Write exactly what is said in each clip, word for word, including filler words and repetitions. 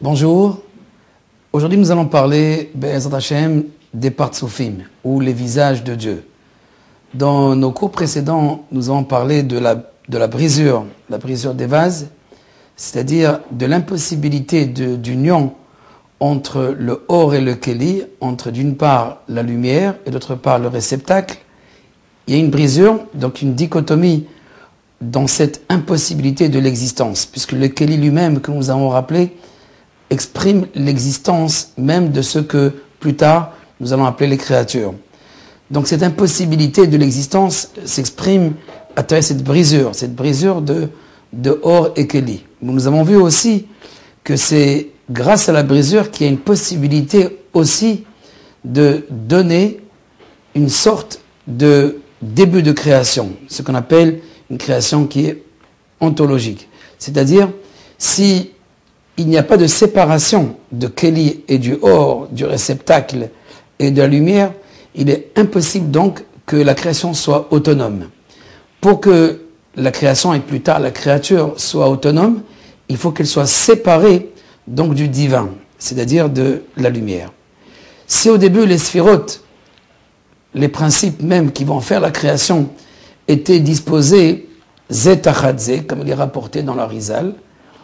Bonjour, aujourd'hui nous allons parler Be'ezrat Hashem, des Partsoufim, ou les visages de Dieu. Dans nos cours précédents, nous avons parlé de la, de la brisure, la brisure des vases, c'est-à-dire de l'impossibilité d'union entre le or et le keli, entre d'une part la lumière et d'autre part le réceptacle. Il y a une brisure, donc une dichotomie dans cette impossibilité de l'existence, puisque le keli lui-même, que nous avons rappelé, exprime l'existence même de ce que plus tard nous allons appeler les créatures. Donc cette impossibilité de l'existence s'exprime à travers cette brisure, cette brisure de, de or et keli. Nous avons vu aussi que c'est grâce à la brisure qu'il y a une possibilité aussi de donner une sorte de début de création, ce qu'on appelle une création qui est ontologique. C'est-à-dire, si il n'y a pas de séparation de keli et du or, du réceptacle et de la lumière, il est impossible donc que la création soit autonome. Pour que la création et plus tard la créature soit autonome, il faut qu'elle soit séparée donc du divin, c'est-à-dire de la lumière. Si au début les sphirotes, les principes même qui vont faire la création, étaient disposés zet achat zé, comme il est rapporté dans l'Arizal,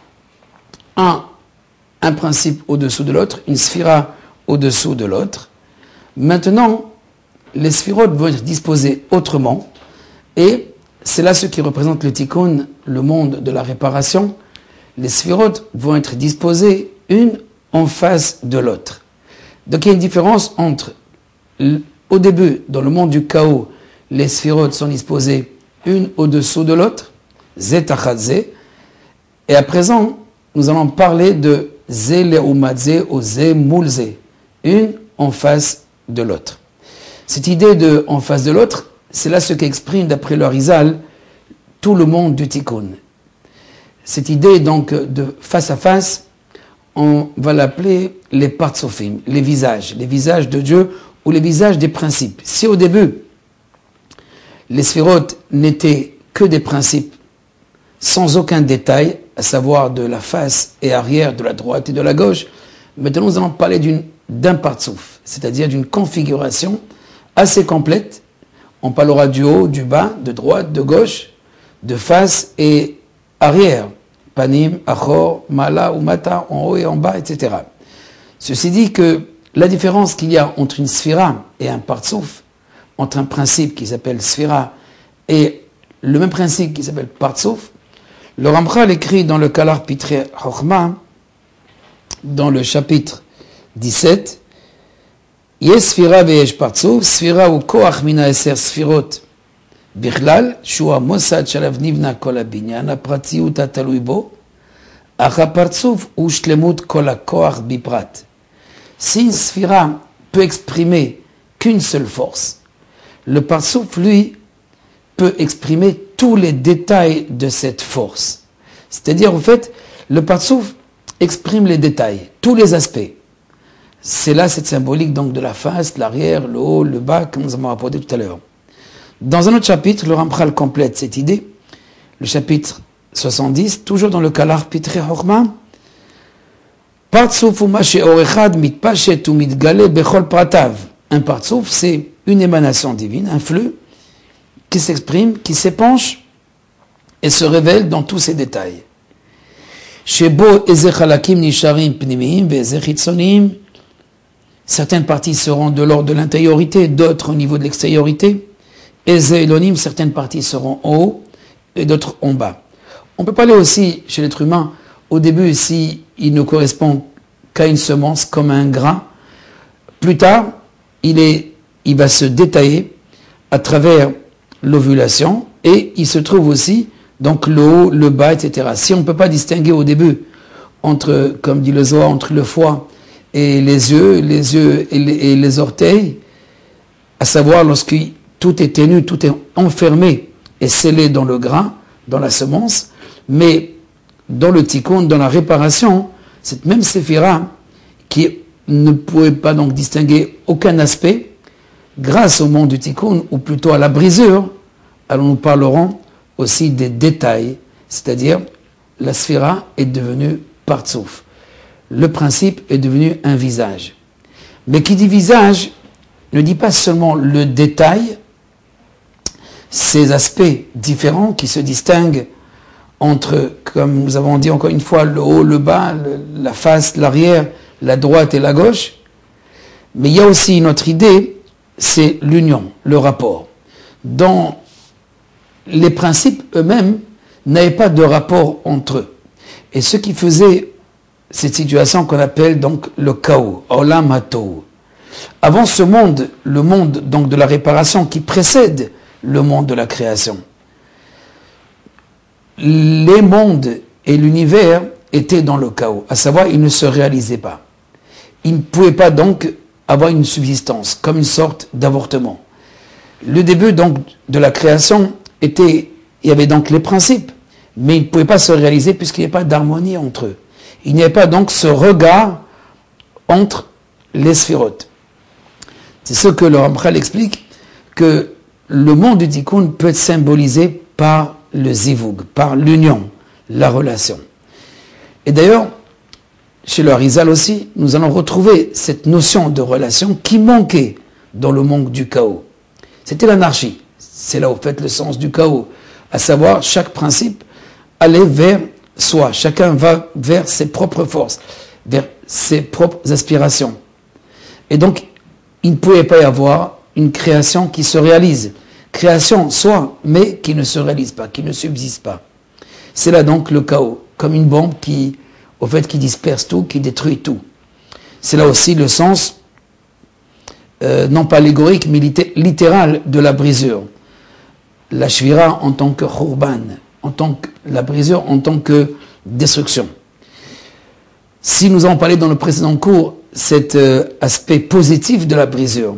un, un principe au-dessous de l'autre, une sphira au-dessous de l'autre. Maintenant, les sphirotes vont être disposées autrement, et c'est là ce qui représente le tikkun, le monde de la réparation. Les sphirotes vont être disposées une en face de l'autre. Donc il y a une différence entre, au début, dans le monde du chaos, les sphirotes sont disposées une au-dessous de l'autre, zet achat zé, et à présent, nous allons parler de zé le'umat zé ou zé moul zé, une en face de l'autre. Cette idée de en face de l'autre, c'est là ce qu'exprime d'après le Arizal tout le monde du tikkun. Cette idée donc de face à face, on va l'appeler les Partsoufim, les visages, les visages de Dieu ou les visages des principes. Si au début, les sphirotes n'étaient que des principes sans aucun détail, à savoir de la face et arrière, de la droite et de la gauche, maintenant nous allons parler d'une, d'un partsouf, c'est-à-dire d'une configuration assez complète. On parlera du haut, du bas, de droite, de gauche, de face et arrière, panim, achor, mala ou mata, en haut et en bas, et cetera. Ceci dit que la différence qu'il y a entre une sphira et un partsouf, entre un principe qui s'appelle sphira et le même principe qui s'appelle partsouf, le Ramchal écrit dans le Kalar Pitrei Chochma, dans le chapitre dix-sept, Yesh sphira veyesh partsouf, sphira ou koach mina eser sphirot bichlal, shua mosad shalav nivna kol habinyan, apratziut atalui bo, ach partsouf ou shlemut kol hakoach biprat. Si une sphira peut exprimer qu'une seule force, le partsouf, lui, peut exprimer tous les détails de cette force. C'est-à-dire, en fait, le partsouf exprime les détails, tous les aspects. C'est là cette symbolique donc de la face, l'arrière, le haut, le bas, comme nous avons rapporté tout à l'heure. Dans un autre chapitre, le Ramchal complète cette idée, le chapitre soixante-dix, toujours dans le Kalar Pitrei Chochma, Partsouf uma she'or echad mitpashet u mitgale bechol pratav. Un partsouf, c'est une émanation divine, un flux qui s'exprime, qui s'épanche et se révèle dans tous ses détails. Shebo eze chalakim nisharim pnimim ve'eze chitzonim. Certaines parties seront de l'ordre de l'intériorité, d'autres au niveau de l'extériorité. Eze elonim, certaines parties seront en haut et d'autres en bas. On peut parler aussi chez l'être humain, au début, si il ne correspond qu'à une semence, comme un grain, plus tard, il, est, il va se détailler à travers l'ovulation et il se trouve aussi donc le haut, le bas, et cetera. Si on ne peut pas distinguer au début entre, comme dit le Zohar, entre le foie et les yeux, les yeux et les, et les orteils, à savoir lorsque tout est ténu, tout est enfermé et scellé dans le grain, dans la semence, mais dans le tikkun, dans la réparation, cette même séphira qui ne pouvait pas donc distinguer aucun aspect, grâce au monde du tikkun, ou plutôt à la brisure, alors nous parlerons aussi des détails, c'est-à-dire la sphira est devenue partsouf. le principe est devenu un visage. Mais qui dit visage ne dit pas seulement le détail, ces aspects différents qui se distinguent entre, comme nous avons dit encore une fois, le haut, le bas, le, la face, l'arrière, la droite et la gauche. Mais il y a aussi une autre idée, c'est l'union, le rapport. Dans les principes eux-mêmes n'avaient pas de rapport entre eux. Et ce qui faisait cette situation qu'on appelle donc le chaos, Olam HaTohu. Avant ce monde, le monde donc de la réparation qui précède le monde de la création, les mondes et l'univers étaient dans le chaos, à savoir ils ne se réalisaient pas. Ils ne pouvaient pas donc avoir une subsistance, comme une sorte d'avortement. Le début donc de la création était, il y avait donc les principes, mais ils ne pouvaient pas se réaliser puisqu'il n'y avait pas d'harmonie entre eux. Il n'y avait pas donc ce regard entre les sphérotes. C'est ce que le Ramchal explique, que le monde du Tikkun peut être symbolisé par le zivug, par l'union, la relation. Et d'ailleurs, chez le Harizal aussi, nous allons retrouver cette notion de relation qui manquait dans le monde du chaos. C'était l'anarchie. C'est là au fait le sens du chaos. À savoir, chaque principe allait vers soi. Chacun va vers ses propres forces, vers ses propres aspirations. Et donc, il ne pouvait pas y avoir une création qui se réalise. Création, soit, mais qui ne se réalise pas, qui ne subsiste pas. C'est là donc le chaos, comme une bombe qui, au fait, qui disperse tout, qui détruit tout. C'est là aussi le sens, euh, non pas allégorique, mais littéral de la brisure. La shvira en tant que khurban, en tant que la brisure, en tant que destruction. Si nous avons parlé dans le précédent cours, cet euh, aspect positif de la brisure,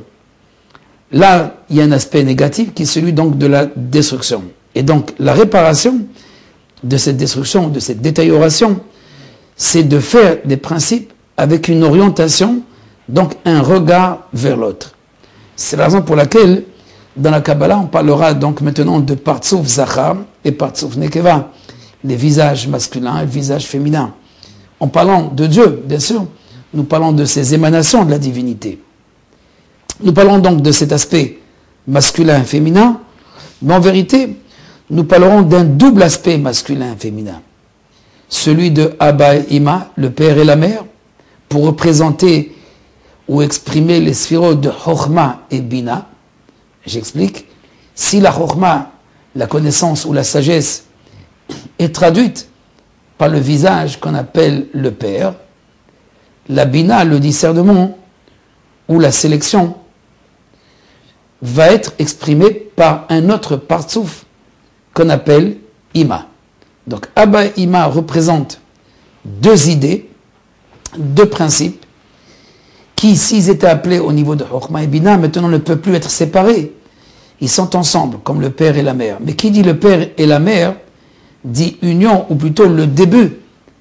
là, il y a un aspect négatif qui est celui donc de la destruction. Et donc, la réparation de cette destruction, de cette détérioration, c'est de faire des principes avec une orientation, donc un regard vers l'autre. C'est la raison pour laquelle, dans la Kabbalah, on parlera donc maintenant de Partsouf Zachar et Partsouf Nekeva, les visages masculins et le visage féminin. En parlant de Dieu, bien sûr, nous parlons de ces émanations de la divinité. Nous parlons donc de cet aspect masculin et féminin, mais en vérité, nous parlerons d'un double aspect masculin et féminin. Celui de Abba et Ima, le père et la mère, pour représenter ou exprimer les sphérotes de Chokhma et Bina. J'explique. Si la Chokhma, la connaissance ou la sagesse, est traduite par le visage qu'on appelle le père, la Bina, le discernement ou la sélection, va être exprimée par un autre partsouf qu'on appelle Ima. Donc Abba et Ima représentent deux idées, deux principes, qui, s'ils étaient appelés au niveau de Chokhma et Bina, maintenant ne peuvent plus être séparés. Ils sont ensemble, comme le père et la mère. Mais qui dit le père et la mère, dit union, ou plutôt le début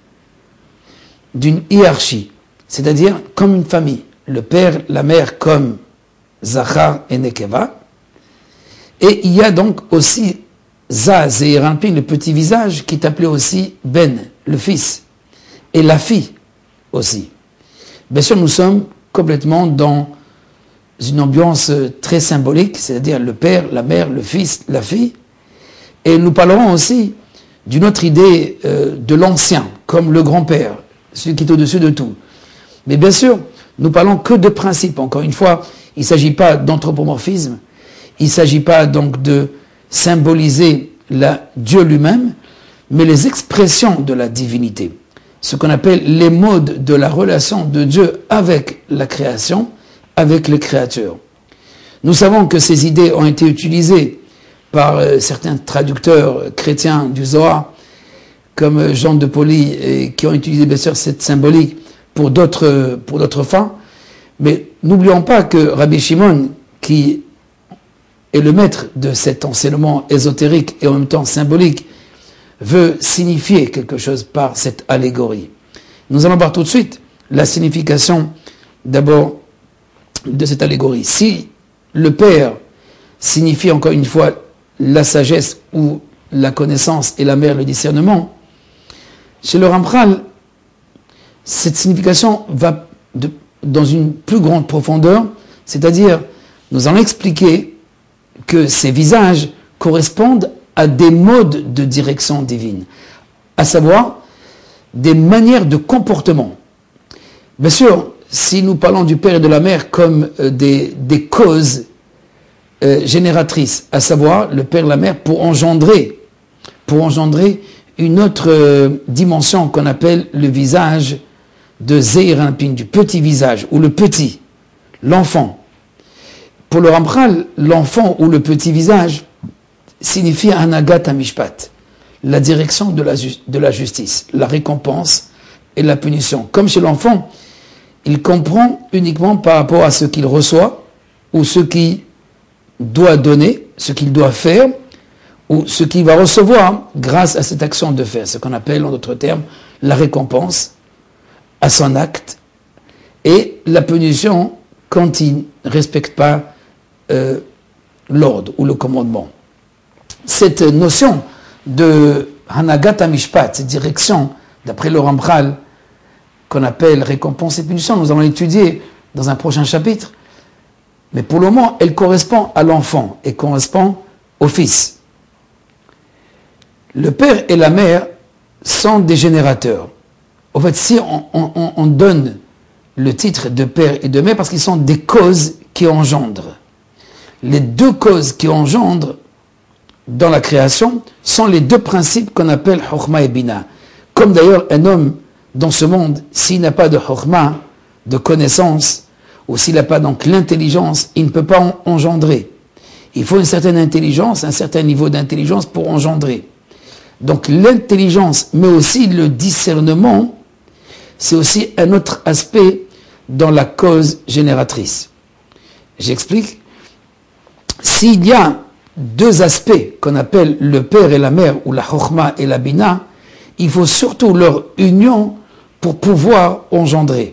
d'une hiérarchie, c'est-à-dire comme une famille. Le père, la mère comme Zachar et Nekeva. Et il y a donc aussi Zaz et Ranpin, le petit visage, qui est appelé aussi Ben, le fils, et la fille aussi. Bien sûr, nous sommes complètement dans une ambiance très symbolique, c'est-à-dire le père, la mère, le fils, la fille. Et nous parlerons aussi d'une autre idée euh, de l'ancien, comme le grand-père, celui qui est au-dessus de tout. Mais bien sûr, nous parlons que de principes. Encore une fois, il ne s'agit pas d'anthropomorphisme, il ne s'agit pas donc de symboliser la, Dieu lui-même, mais les expressions de la divinité. Ce qu'on appelle les modes de la relation de Dieu avec la création, avec les créatures. Nous savons que ces idées ont été utilisées par euh, certains traducteurs chrétiens du Zohar, comme Jean de Poli, et qui ont utilisé bien sûr cette symbolique pour d'autres pour d'autres fins. Mais n'oublions pas que Rabbi Shimon, qui est le maître de cet enseignement ésotérique et en même temps symbolique, veut signifier quelque chose par cette allégorie. Nous allons voir tout de suite la signification d'abord de cette allégorie. Si le Père signifie encore une fois la sagesse ou la connaissance et la mère le discernement, chez le Ramchal, cette signification va de, dans une plus grande profondeur, c'est-à-dire, nous allons expliquer que ces visages correspondent à des modes de direction divine, à savoir des manières de comportement. Bien sûr, si nous parlons du père et de la mère comme euh, des, des causes euh, génératrices, à savoir le père et la mère pour engendrer, pour engendrer une autre euh, dimension qu'on appelle le visage de Zeir Anpin, du petit visage, ou le petit, l'enfant. Pour le Ramchal, l'enfant ou le petit visage signifie Hanagat HaMishpat, la direction de la, de la justice, la récompense et la punition. Comme chez l'enfant, il comprend uniquement par rapport à ce qu'il reçoit, ou ce qu'il doit donner, ce qu'il doit faire, ou ce qu'il va recevoir grâce à cette action de faire, ce qu'on appelle en d'autres termes la récompense à son acte, et la punition quand il ne respecte pas euh, l'ordre ou le commandement. Cette notion de Hanagat HaMishpat, cette direction, d'après le Ramchal, qu'on appelle récompense et punition, nous allons l'étudier dans un prochain chapitre, mais pour le moment, elle correspond à l'enfant et correspond au fils. Le père et la mère sont des générateurs. En fait, si on, on, on donne le titre de père et de mère, parce qu'ils sont des causes qui engendrent. Les deux causes qui engendrent dans la création sont les deux principes qu'on appelle Chokhmah et Bina. Comme d'ailleurs un homme dans ce monde, s'il n'a pas de Chokhmah, de connaissance, ou s'il n'a pas donc l'intelligence, il ne peut pas en engendrer. Il faut une certaine intelligence, un certain niveau d'intelligence pour engendrer. Donc l'intelligence, mais aussi le discernement, c'est aussi un autre aspect dans la cause génératrice. J'explique. S'il y a deux aspects qu'on appelle le père et la mère, ou la chokhmah et la bina, il faut surtout leur union pour pouvoir engendrer.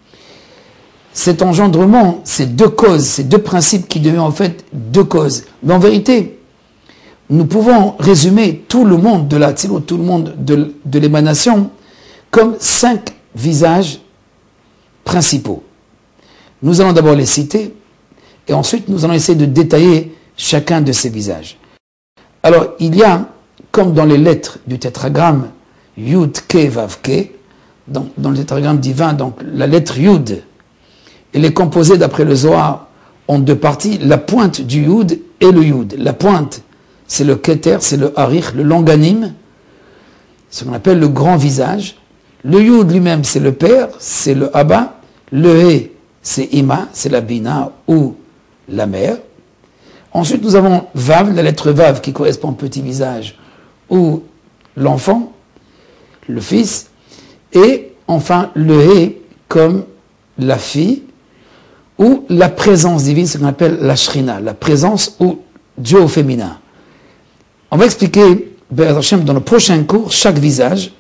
Cet engendrement, ces deux causes, ces deux principes qui deviennent en fait deux causes. Mais en vérité, nous pouvons résumer tout le monde de la tzilot, tout le monde de, de l'émanation, comme cinq visages principaux. Nous allons d'abord les citer, et ensuite nous allons essayer de détailler chacun de ces visages. Alors, il y a, comme dans les lettres du tétragramme, Yud, Ke, Vav, Ke, dans, dans le tétragramme divin, donc la lettre Yud, elle est composée d'après le Zohar en deux parties, la pointe du Yud et le Yud. La pointe, c'est le Keter, c'est le Harich, le longanime, ce qu'on appelle le grand visage. Le Yud lui-même, c'est le père, c'est le Abba. Le He, c'est Ima, c'est la Bina ou la mère. Ensuite, nous avons Vav, la lettre Vav qui correspond au petit visage, ou l'enfant, le fils. Et enfin, le He comme la fille, ou la présence divine, ce qu'on appelle la Shrina, la présence ou Dieu au féminin. On va expliquer, dans le prochain cours, chaque visage.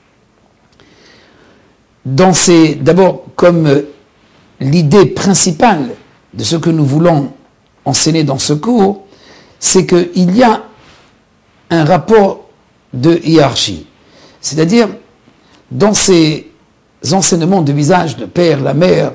D'abord, comme euh, l'idée principale de ce que nous voulons enseigner dans ce cours, c'est qu'il y a un rapport de hiérarchie. C'est-à-dire, dans ces enseignements de visage, de père, la mère,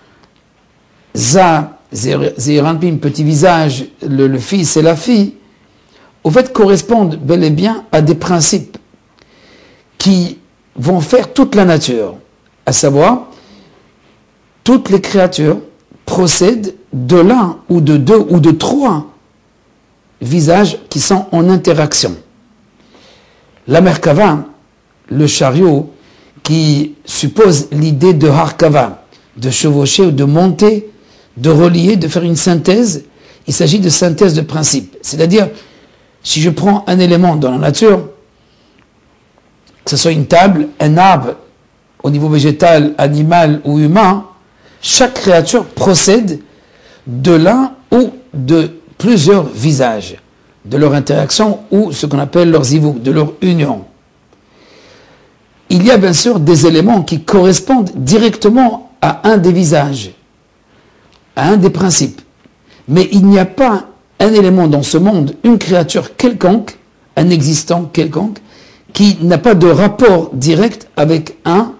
Za, Zeir Anpin, petit visage, le, le fils et la fille, au fait correspondent bel et bien à des principes qui vont faire toute la nature, à savoir, toutes les créatures procèdent de l'un ou de deux ou de trois visages qui sont en interaction. La Merkava, le chariot, qui suppose l'idée de Harkava, de chevaucher ou de monter, de relier, de faire une synthèse. Il s'agit de synthèse de principe. C'est-à-dire, si je prends un élément dans la nature, que ce soit une table, un arbre, au niveau végétal, animal ou humain, chaque créature procède de l'un ou de plusieurs visages, de leur interaction ou ce qu'on appelle leur zivug, de leur union. Il y a bien sûr des éléments qui correspondent directement à un des visages, à un des principes. Mais il n'y a pas un élément dans ce monde, une créature quelconque, un existant quelconque, qui n'a pas de rapport direct avec un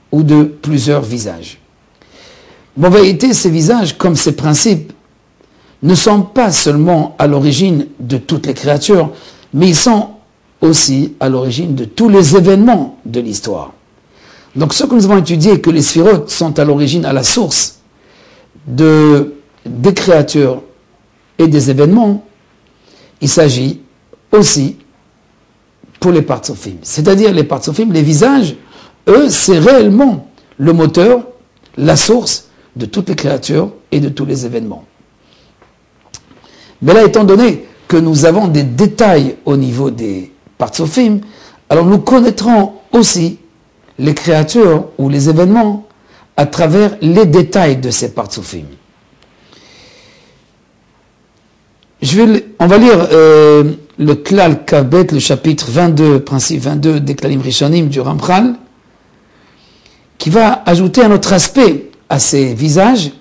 ou de plusieurs visages. En vérité, ces visages, comme ces principes, ne sont pas seulement à l'origine de toutes les créatures, mais ils sont aussi à l'origine de tous les événements de l'histoire. Donc ce que nous avons étudié, que les sphirotes sont à l'origine, à la source de, des créatures et des événements, il s'agit aussi pour les Partsofim. C'est-à-dire les Partsofim, les visages, eux, c'est réellement le moteur, la source de toutes les créatures et de tous les événements. Mais là, étant donné que nous avons des détails au niveau des Partsofim, alors nous connaîtrons aussi les créatures ou les événements à travers les détails de ces Partsofim. Je vais, on va lire euh, le Klal Kabet, le chapitre vingt-deux, principe vingt-deux des Klalim Rishonim du Ramchal, qui va ajouter un autre aspect à ces visages,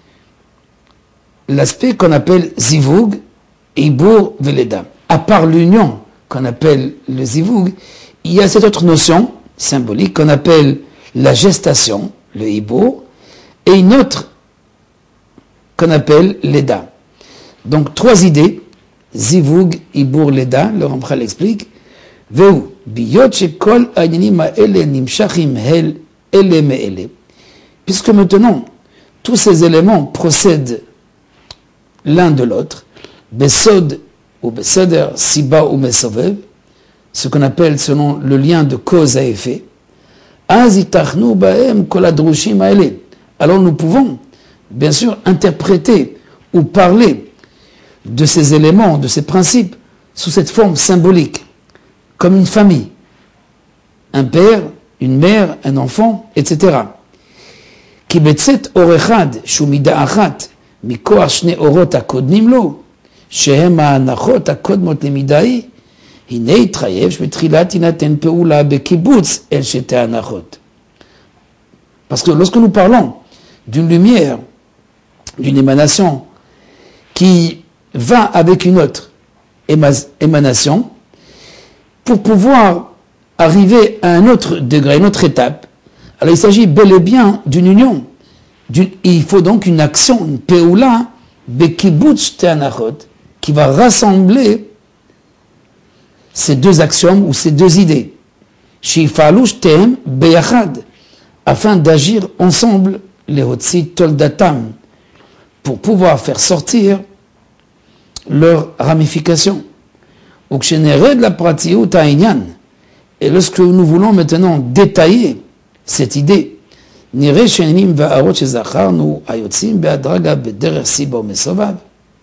l'aspect qu'on appelle Zivug, Ibour, Veleda. À part l'union qu'on appelle le Zivug, il y a cette autre notion symbolique qu'on appelle la gestation, le Ibour, et une autre qu'on appelle l'Eda. Donc trois idées, Zivug, Ibour, Leda, le Ramchal explique, Veu, biyot shekol ha'inyanim ha'ele nimshachim hel ele me'ele. Puisque maintenant, tous ces éléments procèdent l'un de l'autre, Besod ou Beseder, Siba ou Mesovev, ce qu'on appelle selon le lien de cause à effet, Az itachnu ba'em kol hadrushim ha'ele. Alors nous pouvons, bien sûr, interpréter ou parler de ces éléments, de ces principes, sous cette forme symbolique, comme une famille, un père, une mère, un enfant, et cetera. Ki betzet or echad shu mida achat mikoach shne orot hakodmim lo, shehem ha'anachot hakodmot lemidai, hine yitchayev shbetrilat tinaten peula bekibutz el shete anachot. Parce que lorsque nous parlons d'une lumière, d'une émanation qui va avec une autre émanation, pour pouvoir arriver à un autre degré, une autre étape, alors il s'agit bel et bien d'une union. Il faut donc une action, une peoula, bekibutz te'anachot, qui va rassembler ces deux axiomes ou ces deux idées, shifalu shtem beyachad, afin d'agir ensemble, les hotzi toldatam, pour pouvoir faire sortir leurs ramifications. de la pratiout ha'inyan. Et lorsque nous voulons maintenant détailler cette idée, nireh she'enim va'arot shezacharnu hayotzim be'adraga b'derech siba u'mesovav,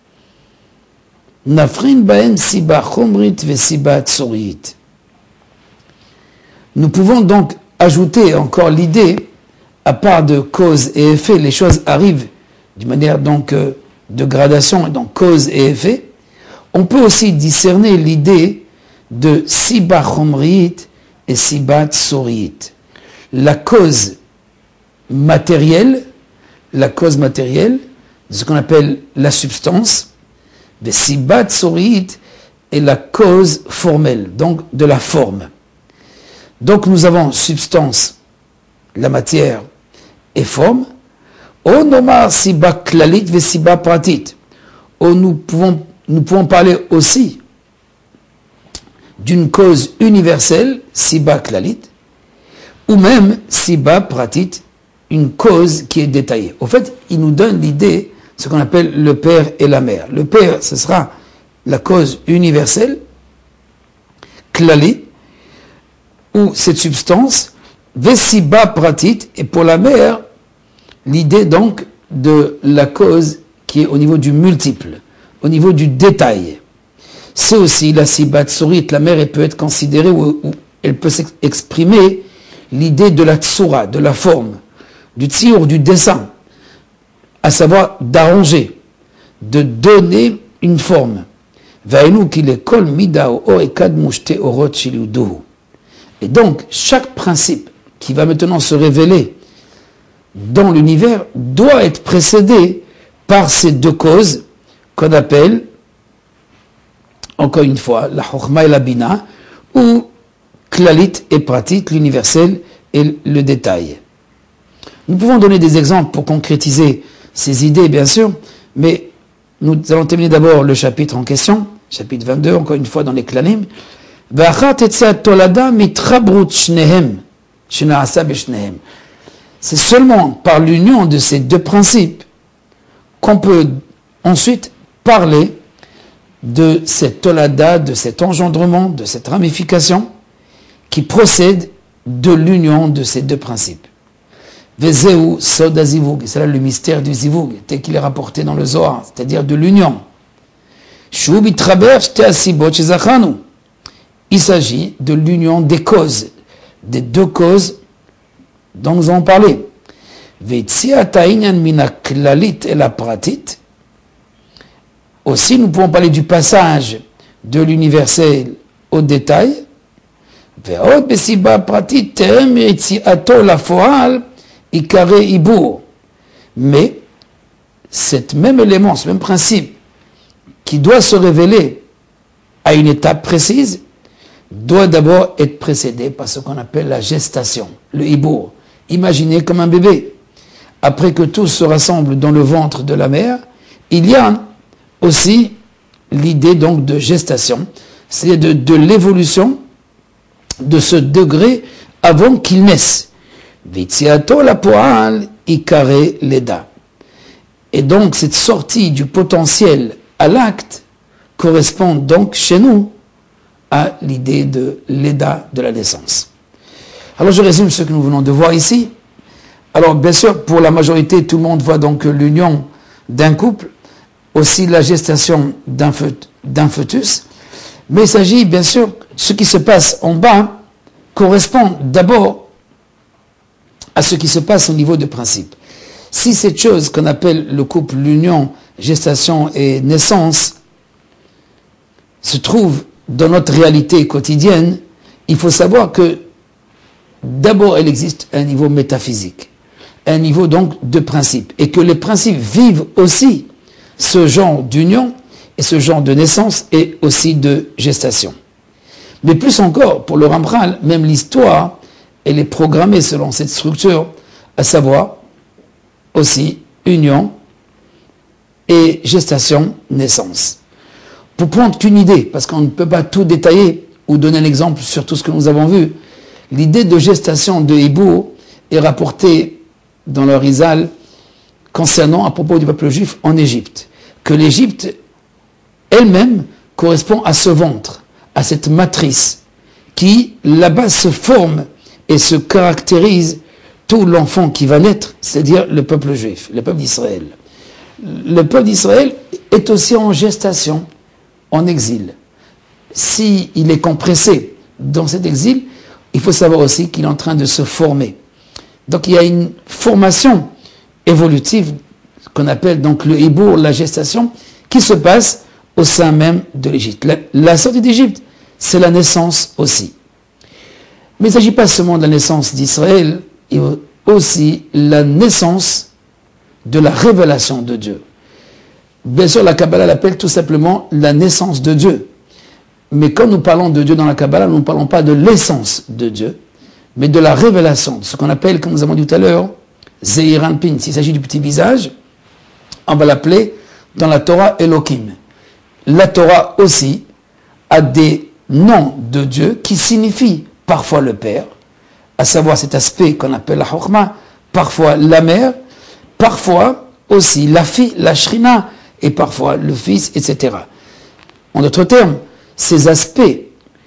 nafrin ba'em siba chomrit ve'siba tsoriyit. Nous pouvons donc ajouter encore l'idée, à part de cause et effet, les choses arrivent d'une manière donc euh, de gradation, donc cause et effet. On peut aussi discerner l'idée de siba chomriit et siba tsoriyit. La cause matérielle, la cause matérielle, ce qu'on appelle la substance, de siba tsoriyit est la cause formelle, donc de la forme. Donc nous avons substance, la matière et forme. O nomar siba klalit ve siba pratit. O nous pouvons, nous pouvons parler aussi d'une cause universelle, siba klalit, ou même siba pratit, une cause qui est détaillée. Au fait, il nous donne l'idée, ce qu'on appelle le père et la mère. Le père, ce sera la cause universelle, klalit, ou cette substance, vesiba pratit, et pour la mère, l'idée donc de la cause qui est au niveau du multiple, au niveau du détail. C'est aussi la siba tsurit, la mère, elle peut être considérée, ou, ou elle peut exprimer l'idée de la tsura, de la forme, du tir, du dessin, à savoir d'arranger, de donner une forme. Vainu ki lekol mida o ekad mushte orot shiliuduhu. Et donc, chaque principe qui va maintenant se révéler dans l'univers doit être précédé par ces deux causes qu'on appelle, encore une fois, la chokhma et la bina, ou klalit et pratit, l'universel et le détail. Nous pouvons donner des exemples pour concrétiser ces idées, bien sûr, mais nous allons terminer d'abord le chapitre en question, chapitre vingt-deux, encore une fois dans les Klanim. C'est seulement par l'union de ces deux principes qu'on peut ensuite parler de cette tolada, de cet engendrement, de cette ramification qui procède de l'union de ces deux principes. Vezeu soda zivug, c'est là le mystère du zivug, tel qu'il est rapporté dans le Zohar, c'est-à-dire de l'union. Il s'agit de l'union des causes, des deux causes dont nous avons parlé. Aussi, nous pouvons parler du passage de l'universel au détail. Mais cet même élément, ce même principe qui doit se révéler à une étape précise, doit d'abord être précédé par ce qu'on appelle la gestation, le hibour. Imaginez comme un bébé. Après que tout se rassemble dans le ventre de la mère, il y a aussi l'idée donc de gestation, c'est de, de l'évolution de ce degré avant qu'il naisse. Vitziato la poal ikare leda. Et donc cette sortie du potentiel à l'acte correspond donc chez nous à l'idée de l'éda de la naissance. Alors je résume ce que nous venons de voir ici. Alors bien sûr, pour la majorité, tout le monde voit donc l'union d'un couple, aussi la gestation d'un fœtus, mais il s'agit bien sûr, ce qui se passe en bas correspond d'abord à ce qui se passe au niveau de principe. Si cette chose qu'on appelle le couple, l'union, gestation et naissance, se trouve dans notre réalité quotidienne, il faut savoir que d'abord elle existe à un niveau métaphysique, un niveau donc de principe, et que les principes vivent aussi ce genre d'union et ce genre de naissance et aussi de gestation. Mais plus encore, pour le Ramchal, même l'histoire, elle est programmée selon cette structure, à savoir aussi union et gestation, naissance. Pour prendre qu'une idée, parce qu'on ne peut pas tout détailler ou donner un exemple sur tout ce que nous avons vu, l'idée de gestation de Hibou est rapportée dans le Rizal concernant à propos du peuple juif en Égypte, que l'Égypte elle-même correspond à ce ventre, à cette matrice qui là-bas se forme et se caractérise tout l'enfant qui va naître, c'est-à-dire le peuple juif, le peuple d'Israël. Le peuple d'Israël est aussi en gestation, en exil. S'il est compressé dans cet exil, il faut savoir aussi qu'il est en train de se former. Donc il y a une formation évolutive qu'on appelle donc le hibour, la gestation, qui se passe au sein même de l'Égypte. La, la sortie d'Égypte, c'est la naissance aussi. Mais il ne s'agit pas seulement de la naissance d'Israël, il y a aussi la naissance de la révélation de Dieu. Bien sûr, la Kabbalah l'appelle tout simplement la naissance de Dieu. Mais quand nous parlons de Dieu dans la Kabbalah, nous ne parlons pas de l'essence de Dieu, mais de la révélation, ce qu'on appelle, comme nous avons dit tout à l'heure, Zeir Anpin. S'il s'agit du petit visage, on va l'appeler dans la Torah Elohim. La Torah aussi a des noms de Dieu qui signifient parfois le Père, à savoir cet aspect qu'on appelle la Chokhmah, parfois la mère, parfois aussi la fille, la Shrina, et parfois le fils, et cetera. En d'autres termes, ces aspects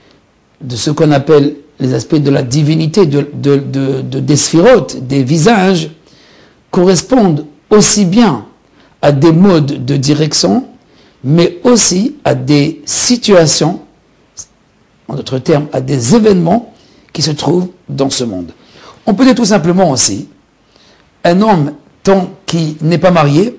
de ce qu'on appelle les aspects de la divinité, de, de, de, de, des sphirotes, des visages, correspondent aussi bien à des modes de direction, mais aussi à des situations, en d'autres termes, à des événements qui se trouvent dans ce monde. On peut dire tout simplement aussi, un homme tant qu'il n'est pas marié,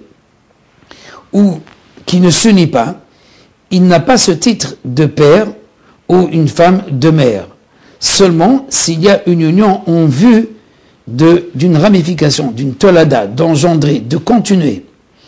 ou qui ne s'unit pas, il n'a pas ce titre de père ou une femme de mère. Seulement s'il y a une union en vue d'une ramification, d'une tolada, d'engendrer, de continuer,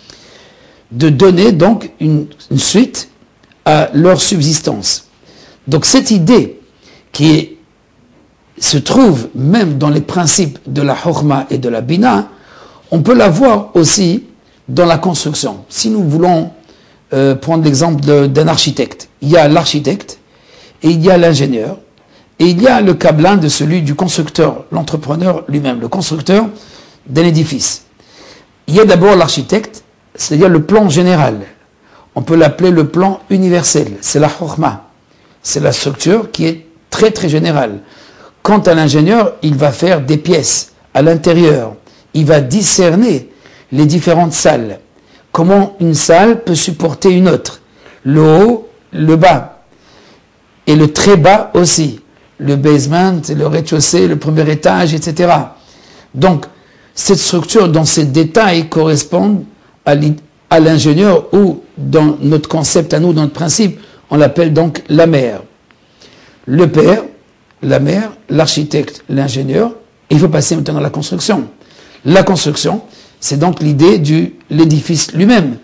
de donner donc une, une suite à leur subsistance. Donc cette idée qui est se trouve même dans les principes de la Chokhma et de la Bina, on peut la voir aussi dans la construction. Si nous voulons euh, prendre l'exemple d'un architecte, il y a l'architecte et il y a l'ingénieur et il y a le câbelin de celui du constructeur, l'entrepreneur lui-même, le constructeur d'un édifice. Il y a d'abord l'architecte, c'est-à-dire le plan général. On peut l'appeler le plan universel, c'est la Chokhma. C'est la structure qui est très très générale. Quant à l'ingénieur, il va faire des pièces à l'intérieur. Il va discerner les différentes salles. Comment une salle peut supporter une autre. Le haut, le bas. Et le très bas aussi. Le basement, le rez-de-chaussée, le premier étage, et cetera. Donc, cette structure, dans ces détails, correspondent à l'ingénieur ou, dans notre concept à nous, dans notre principe, on l'appelle donc la mère. Le père, la mère, l'architecte, l'ingénieur. Il faut passer maintenant à la construction. La construction, c'est donc l'idée de l'édifice lui-même.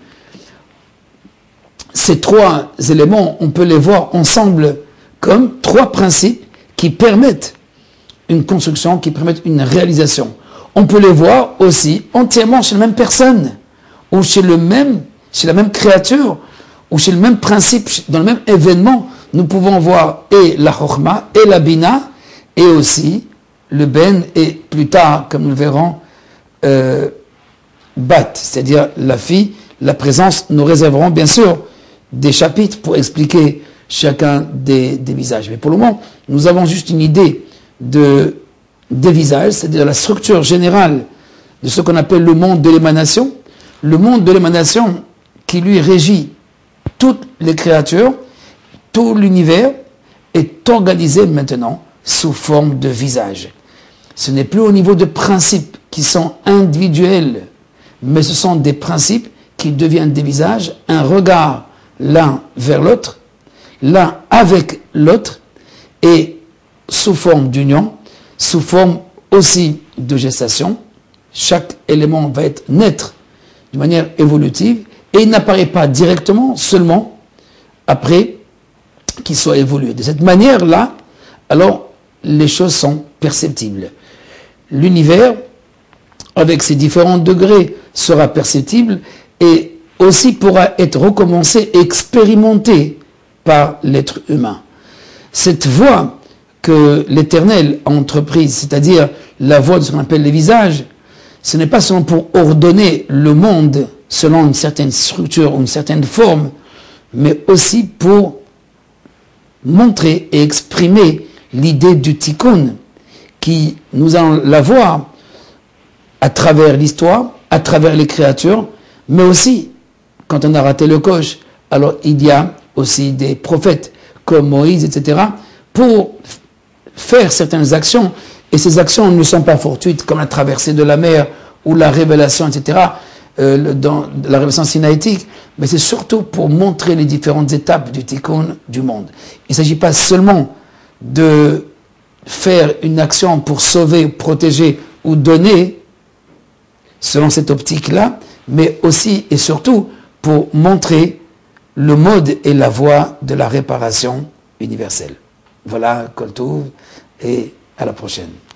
Ces trois éléments, on peut les voir ensemble comme trois principes qui permettent une construction, qui permettent une réalisation. On peut les voir aussi entièrement chez la même personne, ou chez, le même, chez la même créature, ou chez le même principe, dans le même événement. Nous pouvons voir et la Chokhma, et la Bina, et aussi le Ben, et plus tard, comme nous le verrons, euh, Bat, c'est-à-dire la fille, la présence. Nous réserverons bien sûr des chapitres pour expliquer chacun des, des visages. Mais pour le moment, nous avons juste une idée de, des visages, c'est-à-dire la structure générale de ce qu'on appelle le monde de l'émanation. Le monde de l'émanation qui lui régit toutes les créatures, tout l'univers est organisé maintenant sous forme de visages. Ce n'est plus au niveau de principes qui sont individuels, mais ce sont des principes qui deviennent des visages, un regard l'un vers l'autre, l'un avec l'autre, et sous forme d'union, sous forme aussi de gestation. Chaque élément va être naître de manière évolutive, et il n'apparaît pas directement, seulement après qu'il soit évolué. De cette manière-là, alors les choses sont perceptibles. L'univers, avec ses différents degrés, sera perceptible et aussi pourra être recommencé, expérimenté par l'être humain. Cette voie que l'Éternel a entreprise, c'est-à-dire la voie de ce qu'on appelle les visages, ce n'est pas seulement pour ordonner le monde selon une certaine structure ou une certaine forme, mais aussi pour montrer et exprimer l'idée du tikkun, qui, nous allons la voir à travers l'histoire, à travers les créatures, mais aussi, quand on a raté le coche, alors il y a aussi des prophètes comme Moïse, et cetera, pour faire certaines actions, et ces actions ne sont pas fortuites, comme la traversée de la mer ou la révélation, et cetera, euh, dans la révélation sinaïtique, mais c'est surtout pour montrer les différentes étapes du tikkun du monde. Il ne s'agit pas seulement de faire une action pour sauver, protéger ou donner, selon cette optique-là, mais aussi et surtout pour montrer le mode et la voie de la réparation universelle. Voilà, Kol Tov, et à la prochaine.